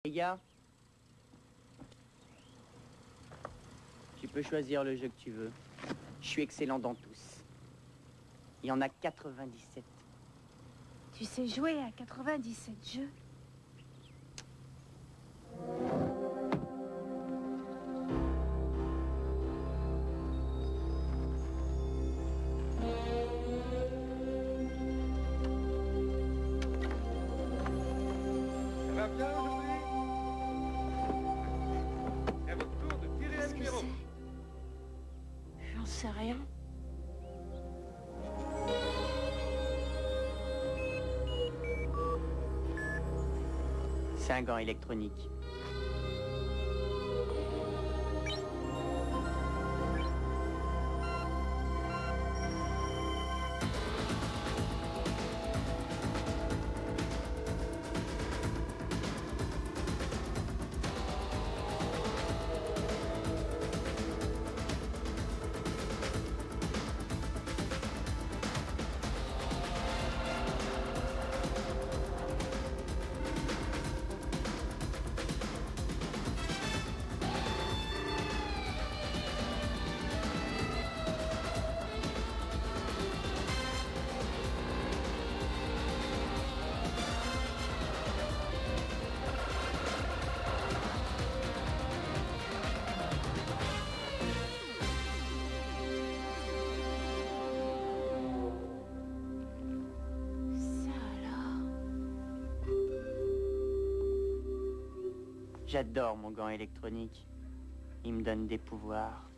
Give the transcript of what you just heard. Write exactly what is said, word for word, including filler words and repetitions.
Les gars, tu peux choisir le jeu que tu veux. Je suis excellent dans tous. Il y en a quatre-vingt-dix-sept. Tu sais jouer à quatre-vingt-dix-sept jeux? Ça va bien aujourd'hui? À votre tour de tirer un Qu'est-ce que numéro. c'est? J'en sais rien. C'est un gant électronique. J'adore mon gant électronique. Il me donne des pouvoirs.